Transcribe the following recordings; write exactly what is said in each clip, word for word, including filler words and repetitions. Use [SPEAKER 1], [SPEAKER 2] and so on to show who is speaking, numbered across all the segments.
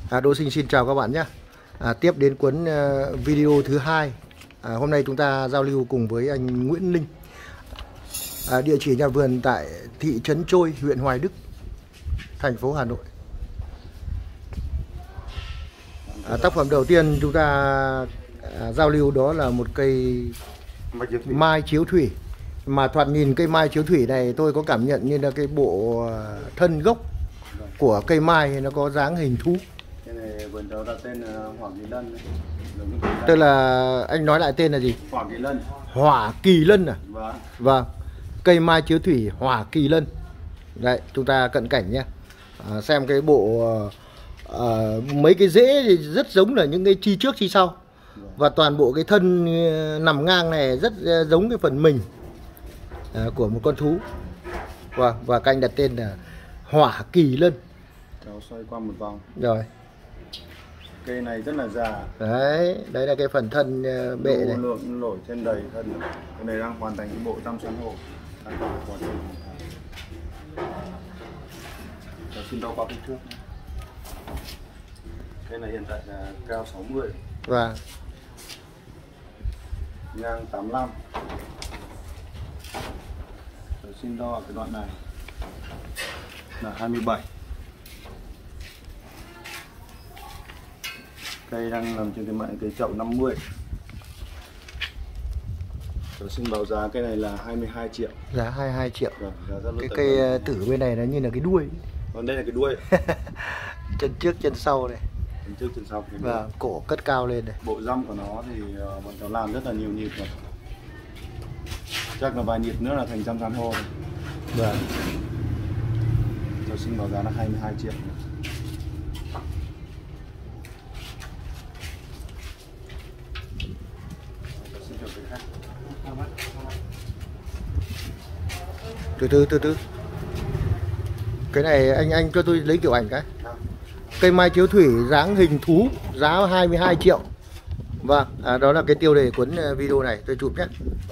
[SPEAKER 1] À, Đỗ Sinh xin chào các bạn nhé. À, tiếp đến cuốn uh, video thứ hai. À, hôm nay chúng ta giao lưu cùng với anh Nguyễn Linh. À, địa chỉ nhà vườn tại thị trấn Trôi, huyện Hoài Đức, thành phố Hà Nội. À, tác phẩm đầu tiên chúng ta à, giao lưu đó là một cây mai chiếu thủy. Mà thoạt nhìn cây mai chiếu thủy này tôi có cảm nhận như là cái bộ thân gốc của cây mai nó có dáng hình thú.
[SPEAKER 2] Cái này vườn cháu đặt tên là Hỏa Kỳ Lân.
[SPEAKER 1] Tức là anh nói lại tên là gì?
[SPEAKER 2] Hỏa Kỳ Lân.
[SPEAKER 1] Hỏa Kỳ Lân à?
[SPEAKER 2] Vâng.
[SPEAKER 1] Vâng. Cây mai chiếu thủy Hỏa Kỳ Lân. Đấy, chúng ta cận cảnh nhé. À, xem cái bộ à, mấy cái rễ thì rất giống là những cái chi trước chi sau. Và toàn bộ cái thân nằm ngang này rất giống cái phần mình à, của một con thú. Và, và canh đặt tên là Hỏa Kỳ Lân.
[SPEAKER 2] Cháu xoay qua một vòng.
[SPEAKER 1] Rồi.
[SPEAKER 2] Cây này rất là già.
[SPEAKER 1] Đấy, đấy là cái phần thân bệ này.
[SPEAKER 2] Lượng nổi trên đầy thân. Cái này đang hoàn thành cái bộ chăm san hô. Đang còn quá trình. Cháu xin đo qua kích thước. Cây này hiện tại là cao sáu mươi.
[SPEAKER 1] Và
[SPEAKER 2] ngang tám mươi lăm. Cháu xin đo ở cái đoạn này là hai mươi bảy. Cây đang nằm trên cái mạng cây chậu năm mươi. Cháu xin báo giá cây này là hai mươi hai triệu.
[SPEAKER 1] Giá hai mươi hai triệu.
[SPEAKER 2] Vâng, giá rất
[SPEAKER 1] cái cây lớn. Tử bên này nó như là cái đuôi.
[SPEAKER 2] Còn đây là cái đuôi.
[SPEAKER 1] Chân trước chân sau này.
[SPEAKER 2] Chân trước chân sau.
[SPEAKER 1] Và cổ cất cao lên này.
[SPEAKER 2] Bộ răm của nó thì uh, bọn cháu làm rất là nhiều nhịp rồi. Chắc là vài nhịp nữa là thành trăm san hô.
[SPEAKER 1] Vâng.
[SPEAKER 2] Cháu xin báo giá là hai mươi hai triệu.
[SPEAKER 1] Từ từ từ từ. Cái này anh anh cho tôi lấy kiểu ảnh cái. Cây mai chiếu thủy dáng hình thú, giá hai mươi hai triệu. Vâng, à, đó là cái tiêu đề cuốn video này, tôi chụp nhé.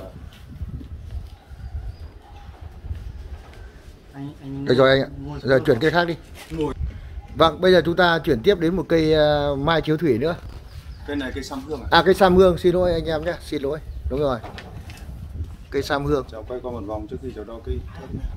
[SPEAKER 1] Được rồi anh ạ. Giờ chuyển cây khác đi. Vâng, bây giờ chúng ta chuyển tiếp đến một cây uh, mai chiếu thủy nữa.
[SPEAKER 2] Cây này cây sam hương à?
[SPEAKER 1] À, cây sam hương, xin lỗi anh em nhé, xin lỗi. Đúng rồi. Cây sam hương.
[SPEAKER 2] Cháu quay qua một vòng trước khi cháu đo cây thấp nhé.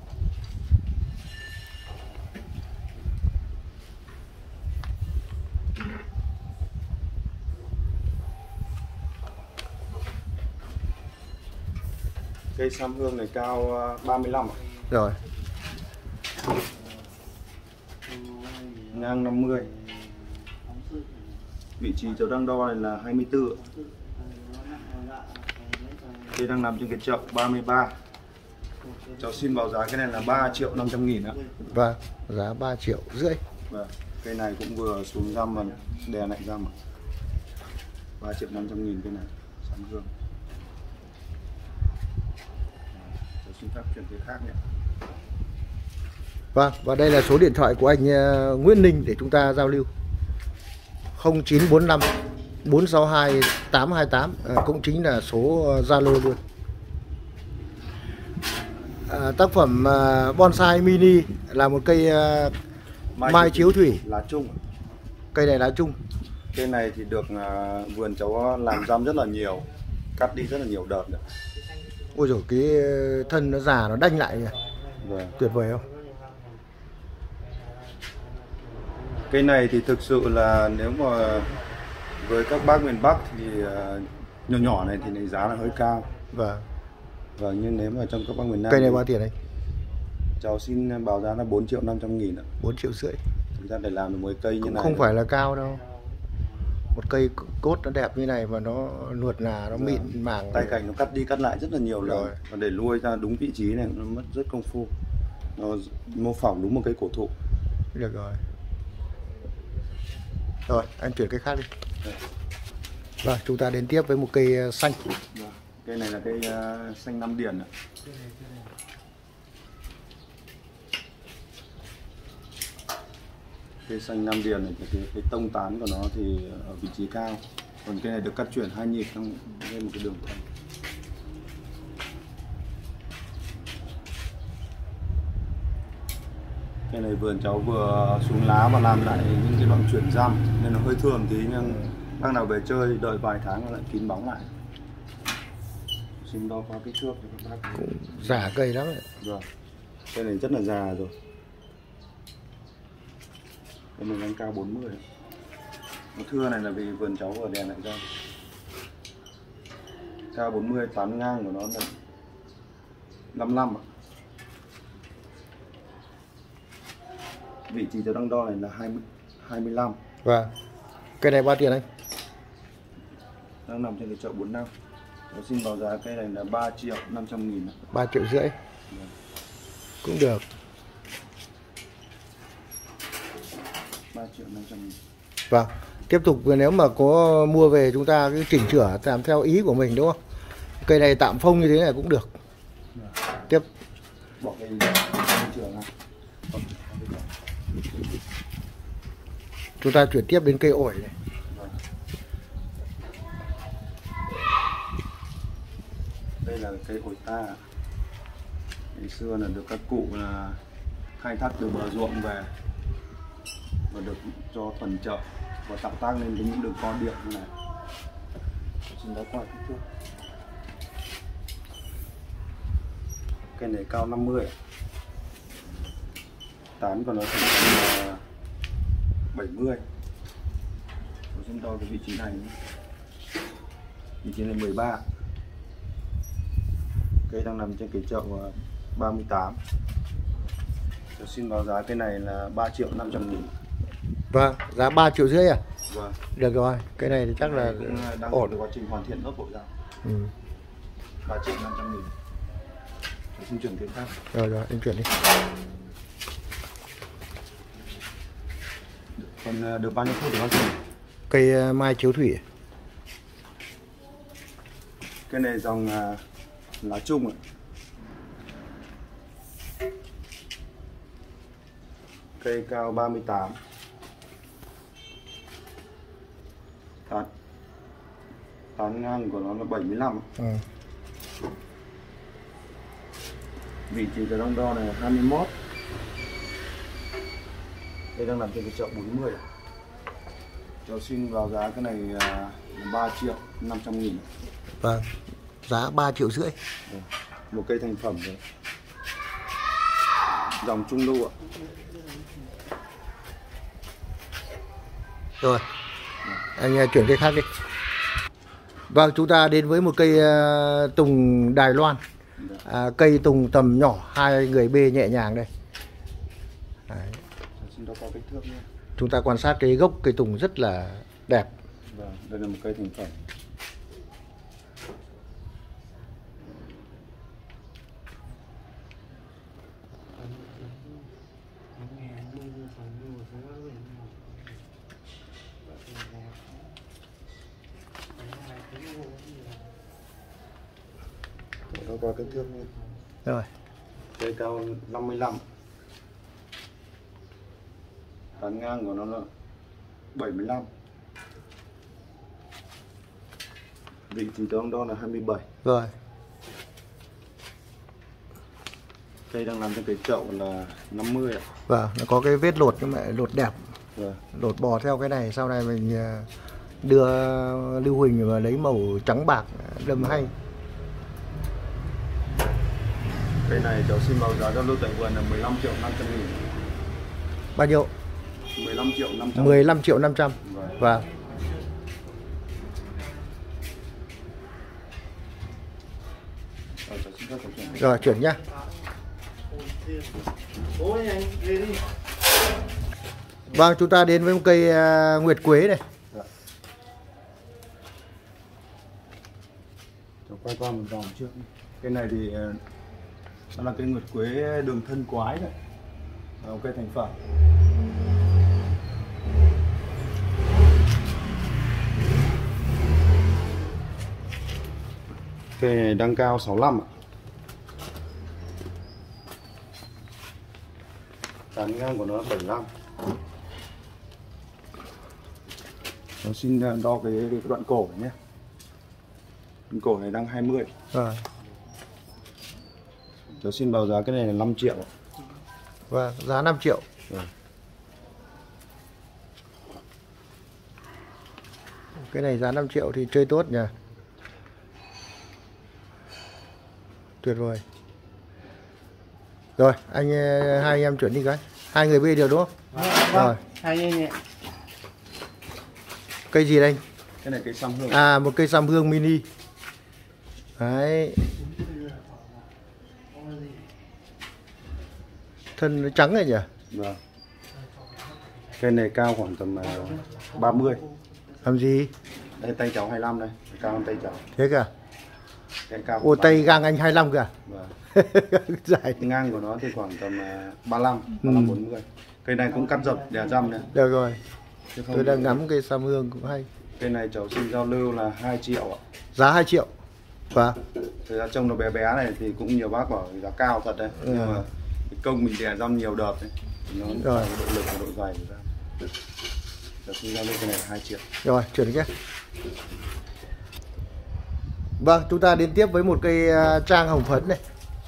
[SPEAKER 2] Cây sam hương này cao ba mươi lăm.
[SPEAKER 1] Rồi.
[SPEAKER 2] Ngang năm mươi. Vị trí cháu đang đo này là hai mươi tư. Cây đang nằm trên cái chậu ba mươi ba. Cháu xin báo giá cái này là ba triệu năm trăm nghìn ạ.
[SPEAKER 1] Vâng, giá ba triệu rưỡi.
[SPEAKER 2] Vâng, cây này cũng vừa xuống răm và đè lại răm. ba triệu năm trăm nghìn cây này, sam hương. Cháu xin phép chuyển cái khác nhé.
[SPEAKER 1] Vâng, và đây là số điện thoại của anh uh, Nguyễn Linh để chúng ta giao lưu. không chín bốn năm bốn sáu hai tám hai tám, à, cũng chính là số Zalo uh, luôn. À, tác phẩm uh, bonsai mini là một cây uh, mai, mai chiếu thủy
[SPEAKER 2] lá chung.
[SPEAKER 1] Cây này lá chung.
[SPEAKER 2] Cây này thì được uh, vườn cháu làm răm rất là nhiều, cắt đi rất là nhiều đợt rồi.
[SPEAKER 1] Ôi dồi, cái thân nó già nó đanh lại.
[SPEAKER 2] Vâng.
[SPEAKER 1] Tuyệt vời không?
[SPEAKER 2] Cây này thì thực sự là nếu mà với các bác miền Bắc thì uh, nhỏ nhỏ này thì giá là hơi cao.
[SPEAKER 1] Vâng.
[SPEAKER 2] Vâng, nhưng nếu mà trong các bác miền Nam.
[SPEAKER 1] Cây này bao tiền anh?
[SPEAKER 2] Cháu xin báo giá là bốn triệu năm trăm nghìn ạ.
[SPEAKER 1] bốn triệu rưỡi.
[SPEAKER 2] Thực ra để làm được một cây như
[SPEAKER 1] cũng
[SPEAKER 2] này
[SPEAKER 1] không phải là cao đâu. Một cây cốt nó đẹp như này mà nó nuột nà, nó mịn màng.
[SPEAKER 2] Tay cành nó cắt đi cắt lại rất là nhiều rồi. Và để nuôi ra đúng vị trí này nó mất rất công phu. Nó mô phỏng đúng một cây cổ thụ.
[SPEAKER 1] Được rồi. Rồi, anh chuyển cây khác đi. Rồi, chúng ta đến tiếp với một cây xanh.
[SPEAKER 2] Cây này là cây uh, xanh Nam Điền ạ. Cây xanh Nam Điền này, cái, cái tông tán của nó thì ở vị trí cao. Còn cây này được cắt chuyển hai nhịp trong lên một cái đường thân. Cái này vườn cháu vừa xuống lá và làm lại những cái đoạn chuyển răm nên nó hơi thường tí, nhưng bác nào về chơi đợi vài tháng nó lại kín bóng lại. Xin đo qua kích thước cho các bác.
[SPEAKER 1] Cũng già cây lắm đấy.
[SPEAKER 2] Vâng. Cây này rất là già rồi. Cây này đang cao bốn mươi. Nó thưa này là vì vườn cháu vừa đèn lại ra. Cao bốn mươi, tán ngang của nó là năm mươi lăm ạ. Vị trí cháu đang đo này là hai mươi, hai mươi lăm.
[SPEAKER 1] Vâng. Cây này bao tiền anh?
[SPEAKER 2] Đang nằm trên cái chợ bốn mươi lăm. Cháu xin báo giá cây này là ba triệu năm trăm nghìn.
[SPEAKER 1] ba triệu rưỡi.
[SPEAKER 2] Vâng.
[SPEAKER 1] Cũng được.
[SPEAKER 2] ba triệu năm trăm nghìn.
[SPEAKER 1] Vâng. Tiếp tục nếu mà có mua về chúng ta cứ chỉnh sửa làm theo ý của mình đúng không? Cây này tạm phông như thế này cũng được.
[SPEAKER 2] Vâng.
[SPEAKER 1] Tiếp.
[SPEAKER 2] Bỏ cây trường này.
[SPEAKER 1] Chúng ta chuyển tiếp đến cây ổi này.
[SPEAKER 2] Vâng. Đây là cây ổi ta. Ngày xưa là được các cụ là khai thác từ bờ ruộng về và được cho thuần chợ và tạo tác lên những đường co điện như này. Xin đó qua kích thước. Cây này cao năm mươi. Tán của nó chỉ là bảy mươi. Tôi xin đo cái vị trí này nhé. Vị trí này mười ba. Cây đang nằm trên cái chậu ba mươi tám. Tôi xin báo giá cây này là ba triệu năm trăm nghìn.
[SPEAKER 1] Vâng, giá ba triệu rưỡi à?
[SPEAKER 2] Vâng.
[SPEAKER 1] Được rồi, cái này thì chắc là
[SPEAKER 2] cũng đang
[SPEAKER 1] ổn.
[SPEAKER 2] trong quá trình hoàn thiện lớp bộ rau.
[SPEAKER 1] Ừ.
[SPEAKER 2] ba triệu năm trăm nghìn. Tôi xin chuyển tiền khác.
[SPEAKER 1] Rồi rồi, anh chuyển đi.
[SPEAKER 2] Còn được bao nhiêu phút để hoàn thành?
[SPEAKER 1] Cây mai chiếu thủy.
[SPEAKER 2] Cái này dòng lá chung ạ. Cây cao ba mươi tám. Tán, tán ngang của nó là bảy mươi lăm.
[SPEAKER 1] Ừ.
[SPEAKER 2] Vị trí cái đong đo này là hai mươi mốt. Đây đang nằm trên cái chậu bốn mươi. Cháu xin vào giá cái này là ba triệu năm trăm nghìn.
[SPEAKER 1] Vâng, giá ba triệu rưỡi.
[SPEAKER 2] Một cây thành phẩm rồi. Dòng trung lưu ạ.
[SPEAKER 1] Rồi, anh chuyển cây khác đi. Vâng, chúng ta đến với một cây uh, tùng Đài Loan. À, cây tùng tầm nhỏ, hai người bê nhẹ nhàng đây. Đấy.
[SPEAKER 2] Xin đo kích thước nhé.
[SPEAKER 1] Chúng ta quan sát cái gốc cây tùng rất là đẹp.
[SPEAKER 2] Vâng, đây là một cây thành phẩm. Đo qua kích thước nhé.
[SPEAKER 1] Rồi.
[SPEAKER 2] Cây cao năm mươi lăm. Tán ngang của nó là bảy mươi lăm. Vị trí đong đo là hai mươi bảy.
[SPEAKER 1] Rồi.
[SPEAKER 2] Cây đang nằm trên cái chậu là năm mươi ạ.
[SPEAKER 1] Vâng, nó có cái vết lột nhưng mà lột đẹp.
[SPEAKER 2] Vâng.
[SPEAKER 1] Lột bò theo cái này, sau này mình đưa Lưu Huỳnh và lấy màu trắng bạc đâm hay.
[SPEAKER 2] Cây này cháu xin báo giá cho lưu tại vườn là mười lăm triệu năm trăm nghìn.
[SPEAKER 1] Bao nhiêu?
[SPEAKER 2] mười lăm triệu năm trăm.
[SPEAKER 1] mười lăm triệu năm trăm.
[SPEAKER 2] Vâng.
[SPEAKER 1] Vâng.
[SPEAKER 2] Rồi, cháu xin phép cháu chuyển.
[SPEAKER 1] Rồi, chuyển nhá. Vâng, chúng ta đến với một cây uh, Nguyệt Quế này.
[SPEAKER 2] Dạ. Cháu quay qua một vòng trước. Cây này thì uh, nó là cây Nguyệt Quế đường thân quái đấy. Là một cây thành phẩm. Cây này đang cao sáu mươi lăm ạ. Tán ngang của nó là bảy mươi lăm. Nó xin đo cái, cái đoạn cổ này nhé. Đoạn cổ này đang hai mươi.
[SPEAKER 1] Rồi.
[SPEAKER 2] Cháu xin báo giá cái này là năm triệu.
[SPEAKER 1] Vâng, giá năm triệu.
[SPEAKER 2] Vâng.
[SPEAKER 1] Cái này giá năm triệu thì chơi tốt nhỉ. Tuyệt vời. Rồi, anh hai anh em chuyển đi cái. Hai người bê được đúng không?
[SPEAKER 2] Vâng.
[SPEAKER 1] Rồi.
[SPEAKER 2] Hai anh ạ.
[SPEAKER 1] Cây gì đây?
[SPEAKER 2] Cái này cây săm hương.
[SPEAKER 1] À, một cây săm hương mini. Đấy. Thân nó trắng này nhỉ?
[SPEAKER 2] Vâng. Cây này cao khoảng tầm uh, ba mươi.
[SPEAKER 1] Làm gì?
[SPEAKER 2] Đây tay cháu hai mươi lăm đây, cao hơn tay cháu.
[SPEAKER 1] Thế kìa.
[SPEAKER 2] Cái cao.
[SPEAKER 1] Ô, tay gang anh hai mươi lăm kìa.
[SPEAKER 2] Vâng.
[SPEAKER 1] Dài.
[SPEAKER 2] Ngang của nó thì khoảng tầm uh, ba mươi lăm, ba mươi lăm bốn mươi. Cây này cũng cắt dập đè răm nữa.
[SPEAKER 1] Được rồi.
[SPEAKER 2] Chứ không
[SPEAKER 1] Tôi đang
[SPEAKER 2] thì...
[SPEAKER 1] ngắm cây săm hương cũng hay.
[SPEAKER 2] Cây này cháu xin giao lưu là hai triệu ạ.
[SPEAKER 1] Giá hai triệu. Vâng.
[SPEAKER 2] Thực ra trông nó bé bé này thì cũng nhiều bác bảo giá cao thật đấy.
[SPEAKER 1] Ừ.
[SPEAKER 2] Nhưng mà cái công mình đè răm nhiều đợt đấy. Nó
[SPEAKER 1] Rồi.
[SPEAKER 2] độ lực và độ dày của ra. Cháu xin giao lưu cái này là hai triệu.
[SPEAKER 1] Rồi, chuyển đi nhé. Vâng, chúng ta đến tiếp với một cây uh, trang hồng phấn này.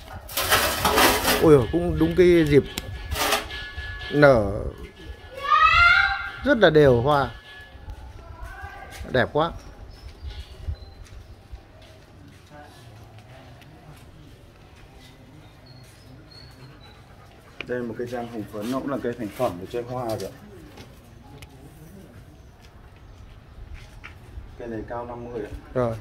[SPEAKER 1] Ôi, cũng đúng cái dịp nở rất là đều hoa. Đẹp quá.
[SPEAKER 2] Đây là một cây trang hồng phấn, nó cũng là cây thành phẩm để chơi hoa rồi. Cây này cao năm mươi ạ.
[SPEAKER 1] Rồi.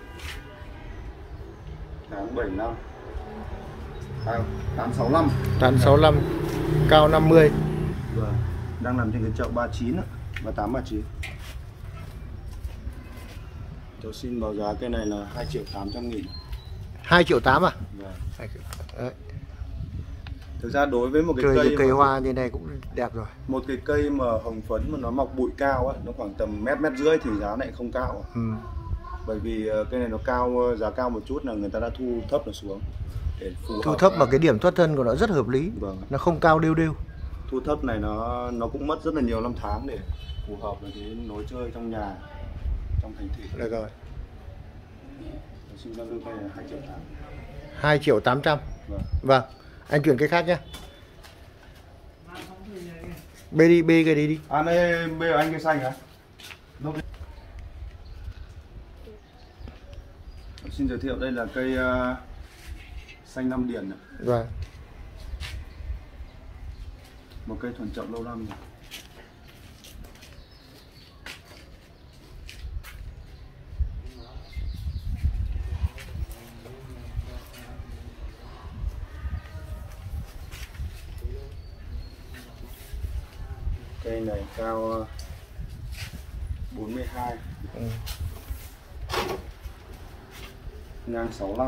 [SPEAKER 2] Tháng bảy năm. À, tám sáu năm.
[SPEAKER 1] Tán sáu mươi lăm, cao năm mươi.
[SPEAKER 2] Vâng. Đang nằm trên cái chậu ba mươi chín ạ, ba mươi tám ba mươi chín. Cháu xin báo giá cây này là hai triệu tám trăm nghìn.
[SPEAKER 1] hai triệu tám à?
[SPEAKER 2] Vâng.
[SPEAKER 1] Đấy.
[SPEAKER 2] Thực ra đối với một cái
[SPEAKER 1] Trời,
[SPEAKER 2] cây
[SPEAKER 1] cái cây
[SPEAKER 2] mà,
[SPEAKER 1] hoa như này cũng đẹp rồi.
[SPEAKER 2] một cái cây mà hồng phấn mà nó mọc bụi cao ấy, nó khoảng tầm mét mét rưỡi thì giá lại không cao.
[SPEAKER 1] Ừ.
[SPEAKER 2] Bởi vì cây này nó cao, giá cao một chút là người ta đã thu thấp nó xuống để phù
[SPEAKER 1] Thu
[SPEAKER 2] hợp.
[SPEAKER 1] thấp mà cái điểm thoát thân của nó rất hợp lý.
[SPEAKER 2] Vâng.
[SPEAKER 1] Nó không cao đều đều.
[SPEAKER 2] Thu thấp này nó nó cũng mất rất là nhiều năm tháng để phù hợp với cái lối chơi trong nhà, trong thành thị.
[SPEAKER 1] Được rồi.
[SPEAKER 2] Xin giao lưu cây là hai triệu tám.
[SPEAKER 1] hai triệu tám trăm.
[SPEAKER 2] Vâng.
[SPEAKER 1] Vâng. Anh chuyển cái khác nhé. Bê đi, bê cái đi đi.
[SPEAKER 2] À đây, bây giờ anh cây xanh hả? Xin giới thiệu đây là cây uh, xanh Nam Điền.
[SPEAKER 1] Vâng.
[SPEAKER 2] Một cây thuần chậu lâu năm rồi. Cây này cao bốn mươi hai.
[SPEAKER 1] Ừ.
[SPEAKER 2] Ngang sáu mươi lăm.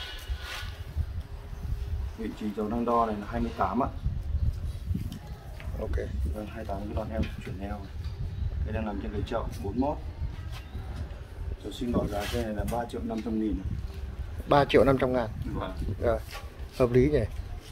[SPEAKER 2] Vị trí cháu đang đo này là hai mươi tám ạ.
[SPEAKER 1] Ok.
[SPEAKER 2] Vâng, hai mươi tám cái đoạn eo chuyển eo. Cây đang nằm trên cái chậu bốn mươi mốt. Cháu xin bảo giá cây này là ba triệu năm trăm nghìn.
[SPEAKER 1] ba triệu năm trăm ngàn.
[SPEAKER 2] Vâng.
[SPEAKER 1] Rồi. Hợp lý nhỉ.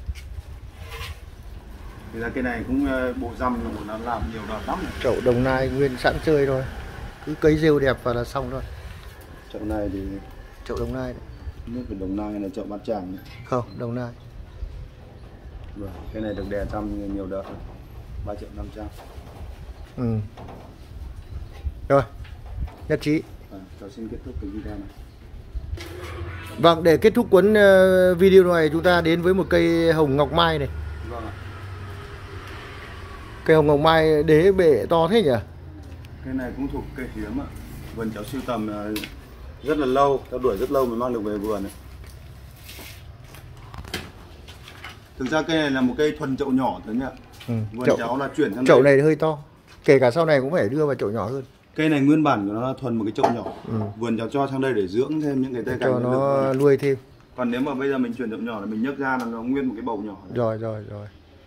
[SPEAKER 2] Thì là cây này cũng bộ răm nó làm nhiều đợt lắm này.
[SPEAKER 1] Chậu Đồng Nai nguyên sẵn chơi thôi. Cứ cấy rêu đẹp và là xong thôi.
[SPEAKER 2] Chậu này thì
[SPEAKER 1] Chậu Đồng Nai đấy.
[SPEAKER 2] nước của Đồng Nai là chậu Bát Tràng này.
[SPEAKER 1] Không, Đồng Nai.
[SPEAKER 2] Vâng, cái này được đè trăm nhiều đợt, ba triệu năm trăm.
[SPEAKER 1] Ừ. Rồi, nhất trí.
[SPEAKER 2] Vâng, cháu xin kết thúc cái video này.
[SPEAKER 1] Vâng, để kết thúc cuốn uh, video này chúng ta đến với một cây hồng ngọc mai này.
[SPEAKER 2] Vâng ạ.
[SPEAKER 1] Cây hồng ngọc mai đế bể to thế nhỉ?
[SPEAKER 2] Cây này cũng thuộc cây hiếm ạ. Vườn cháu sưu tầm uh, rất là lâu, cháu đuổi rất lâu mới mang được về vườn này. Thực ra cây này là một cây thuần chậu nhỏ thôi nhá.
[SPEAKER 1] Ừ.
[SPEAKER 2] Vườn
[SPEAKER 1] Chậu,
[SPEAKER 2] cháu là chuyển sang
[SPEAKER 1] chậu
[SPEAKER 2] đây.
[SPEAKER 1] này hơi to. Kể cả sau này cũng phải đưa vào chậu nhỏ hơn.
[SPEAKER 2] Cây này nguyên bản của nó là thuần một cái chậu nhỏ.
[SPEAKER 1] Ừ.
[SPEAKER 2] Vườn cháu cho sang đây để dưỡng thêm những cái cây cảnh
[SPEAKER 1] cho nó nuôi thêm.
[SPEAKER 2] Còn nếu mà bây giờ mình chuyển chậu nhỏ là mình nhấc ra là nó nguyên một cái bầu nhỏ.
[SPEAKER 1] Rồi rồi rồi.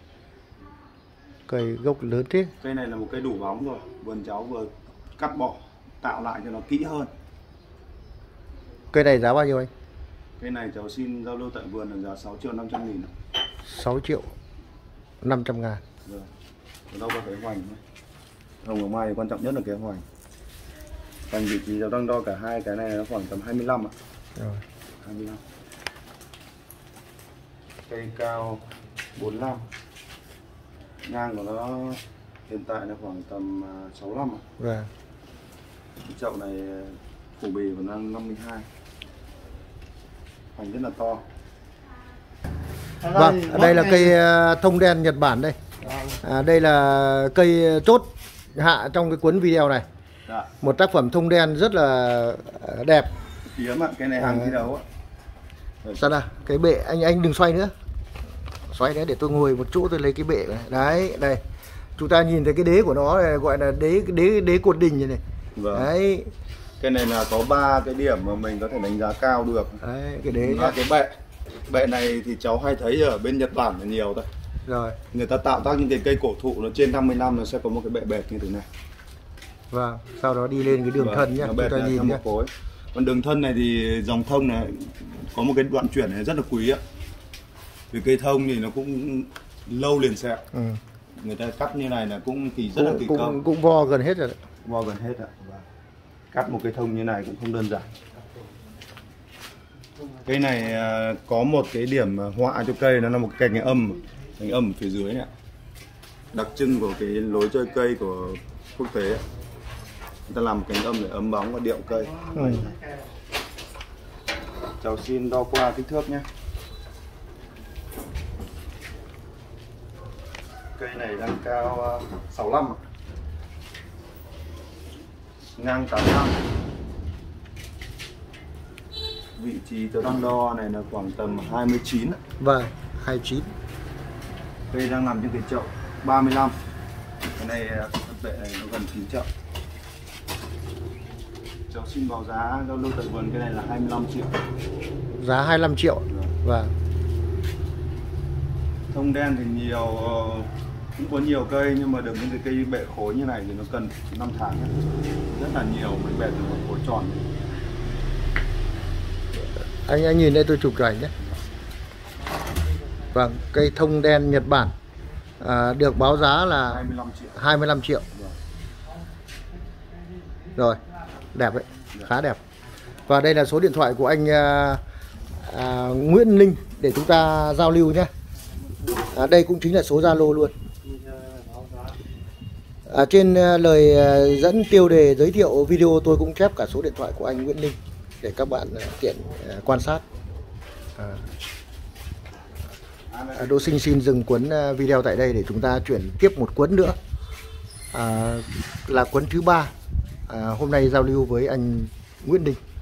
[SPEAKER 1] Cây gốc lớn thế.
[SPEAKER 2] Cây này là một cây đủ bóng rồi. Vườn cháu vừa cắt bỏ, tạo lại cho nó kỹ hơn.
[SPEAKER 1] Cây này giá bao nhiêu anh?
[SPEAKER 2] Cây này cháu xin giao lưu tại vườn là giá sáu triệu năm trăm nghìn.
[SPEAKER 1] sáu triệu năm trăm ngàn.
[SPEAKER 2] Rồi. Ở đâu có cái hoành thôi. Hồng ngọc mai thì quan trọng nhất là cái hoành. Hoành vị trí cháu đang đo cả hai cái này nó khoảng tầm hai mươi lăm ạ.
[SPEAKER 1] Rồi.
[SPEAKER 2] hai mươi lăm. Cây cao bốn mươi lăm. Ngang của nó hiện tại là khoảng tầm sáu mươi lăm.
[SPEAKER 1] Vâng.
[SPEAKER 2] Cái chậu này khổ bì của nó năm mươi hai. Hoành rất là to.
[SPEAKER 1] Vâng, đây là cây thông đen Nhật Bản đây. À, đây là cây chốt hạ trong cái cuốn video này.
[SPEAKER 2] Dạ.
[SPEAKER 1] Một tác phẩm thông đen rất là đẹp.
[SPEAKER 2] Hiếm ạ, cái này hàng thi đấu ạ.
[SPEAKER 1] Sao nào, cái bệ anh anh đừng xoay nữa. Xoay đấy để tôi ngồi một chỗ tôi lấy cái bệ này. Đấy, đây. Chúng ta nhìn thấy cái đế của nó này, gọi là đế đế đế cột đình như này.
[SPEAKER 2] Vâng.
[SPEAKER 1] Đấy.
[SPEAKER 2] Cái này là có ba cái điểm mà mình có thể đánh giá cao được.
[SPEAKER 1] Đấy, cái đế
[SPEAKER 2] là cái bệ. Bệ này thì cháu hay thấy ở bên Nhật Bản là nhiều thôi.
[SPEAKER 1] Rồi.
[SPEAKER 2] Người ta tạo tác những cái cây cổ thụ nó trên năm mươi năm nó sẽ có một cái bệ bệt như thế này.
[SPEAKER 1] Vâng, sau đó đi lên cái đường
[SPEAKER 2] Vâng,
[SPEAKER 1] thân nhá, chúng ta nhìn nhá.
[SPEAKER 2] Còn đường thân này thì dòng thông này có một cái đoạn chuyển này rất là quý ạ. Vì cây thông thì nó cũng lâu liền sẹo. Ừ. Người ta cắt như này là cũng kỳ rất
[SPEAKER 1] cũng,
[SPEAKER 2] là kỳ
[SPEAKER 1] cũng,
[SPEAKER 2] công.
[SPEAKER 1] Cũng vo gần hết rồi đấy.
[SPEAKER 2] Vo gần hết ạ. Cắt một cây thông như này cũng không đơn giản. Cây này có một cái điểm họa cho cây, nó là một cái cành âm, cành âm phía dưới này. Đặc trưng của cái lối chơi cây của quốc tế ấy. Người ta làm một cành âm để ấm bóng và điệu cây. Ừ. Cháu xin đo qua kích thước nhé. Cây này đang cao sáu mươi lăm, ngang tám mươi lăm. Vị trí tôi đang đo này là khoảng tầm hai mươi chín.
[SPEAKER 1] Vâng, hai mươi chín.
[SPEAKER 2] Cây đang nằm trên cái chậu ba mươi lăm. Cái này bệ này nó gần chín chậu. Cháu xin báo giá giao lưu tại vườn cái này là hai mươi lăm triệu.
[SPEAKER 1] Giá hai mươi lăm triệu. Vâng.
[SPEAKER 2] Thông đen thì nhiều, cũng có nhiều cây nhưng mà được những cái cây bệ khối như này thì nó cần năm tháng rất là nhiều mới bệt được một khối tròn.
[SPEAKER 1] Anh anh nhìn đây tôi chụp ảnh nhé. Vâng, cây thông đen Nhật Bản à, được báo giá là
[SPEAKER 2] hai mươi lăm triệu.
[SPEAKER 1] hai mươi lăm triệu. Rồi, đẹp đấy, khá đẹp. Và đây là số điện thoại của anh à, à, Nguyễn Linh để chúng ta giao lưu nhé. À, đây cũng chính là số Zalo luôn. À, trên lời dẫn tiêu đề giới thiệu video tôi cũng chép cả số điện thoại của anh Nguyễn Linh để các bạn tiện quan sát. À. À, Đỗ Sinh xin dừng cuốn video tại đây để chúng ta chuyển tiếp một cuốn nữa, à, là cuốn thứ ba. À, hôm nay giao lưu với anh Nguyễn Linh.